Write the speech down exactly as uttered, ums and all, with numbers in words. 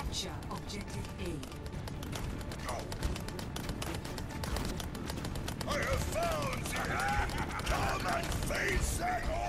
Capture objective A. I have found the Come and face them all!